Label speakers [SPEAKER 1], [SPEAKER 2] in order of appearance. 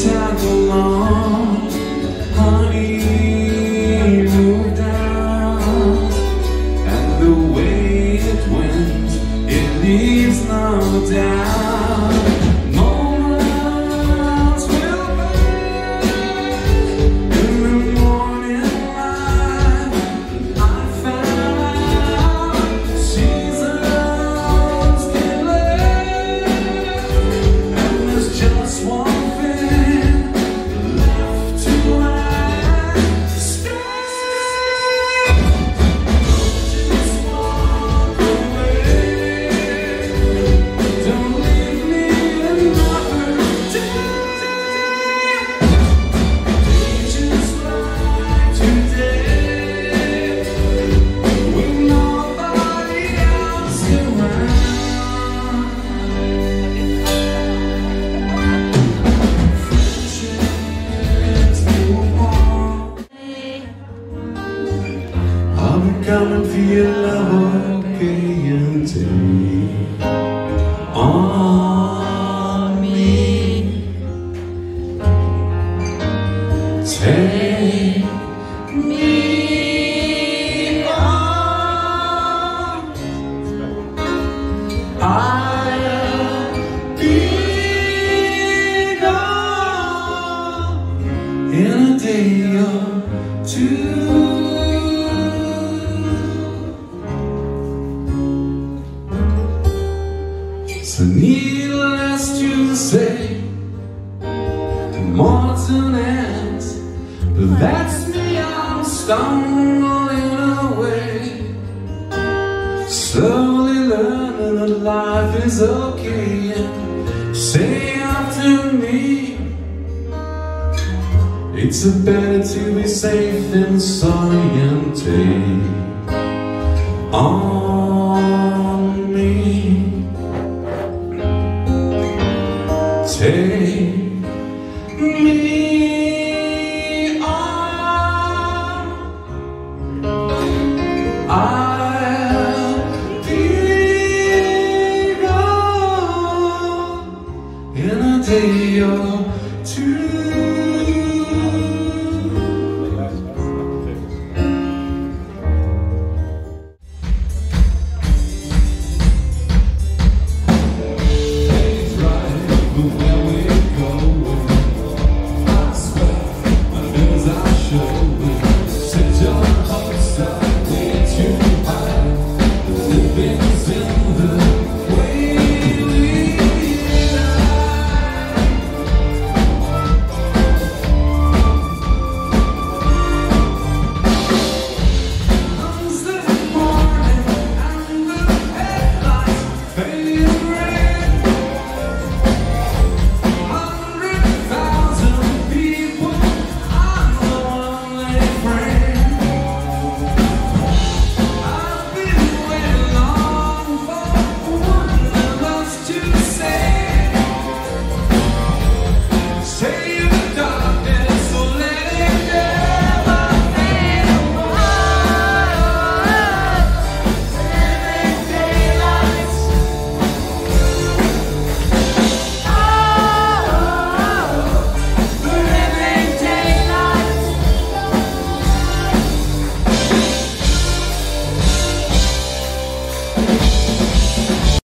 [SPEAKER 1] tag along, honey, moved out, and the way it went, it leaves no doubt. Moments will pass in the morning light. I found out seasons delay, and there's just one thing left to ask. Stay, just walk away. Don't leave me another day. Just like today, with nobody else around. Friendships move on. I'm coming for your love, okay, and take on me. Take me on. I'll be gone in a day or two. So needless to say, Morton ends, but that's me, I'm stumbling away, slowly learning that life is okay. And say after me, it's better to be safe than sorry, and take on me. Take me on. I'll be gone in a day or